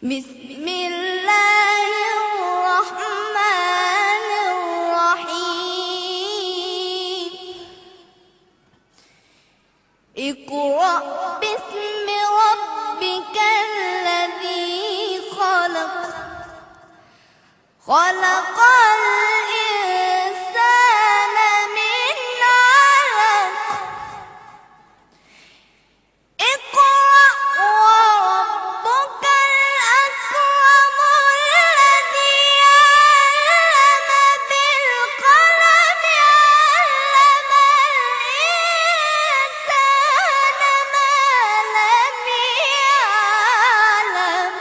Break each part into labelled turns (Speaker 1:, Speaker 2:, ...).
Speaker 1: بسم الله الرحمن الرحيم اقرأ باسم ربك الذي خلق خلق الإنسان من علق اقرأ وربك الأكرم الذي علم بالقلم علم الإنسان ما لم يعلم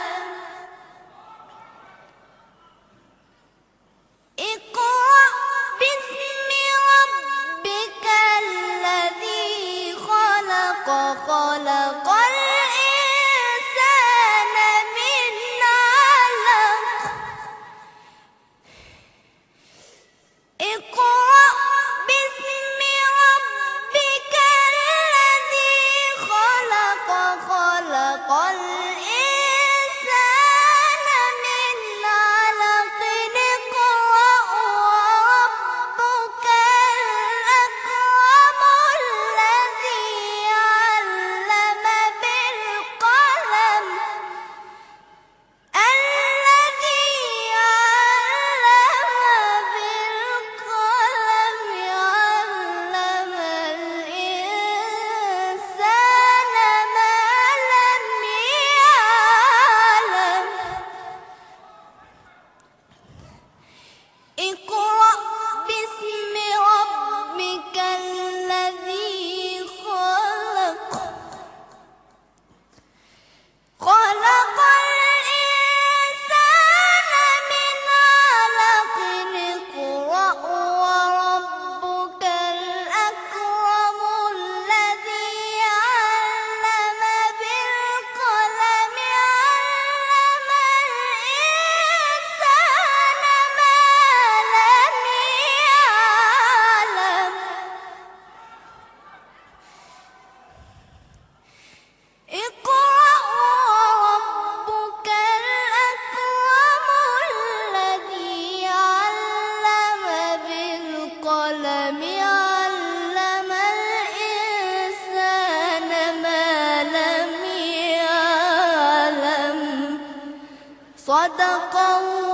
Speaker 1: اقرأ باسم ربك الذي خلق خلق الإنسان من علق اقرأ باسم ربك الذي خلق خلق الإنسان من علق اقرأ وربك الأكرم الذي علم بالقلم علم الإنسان ما لم يعلم اقرأ باسم ربك الذي خلق خلق الإنسان من علق اقرأ وربك الأكرم الذي علم بالقلم علم الإنسان ما لم يعلم اقرأ وربك الأكرم الذي علم بالقلم علم الإنسان ما لم يعلم صدق الله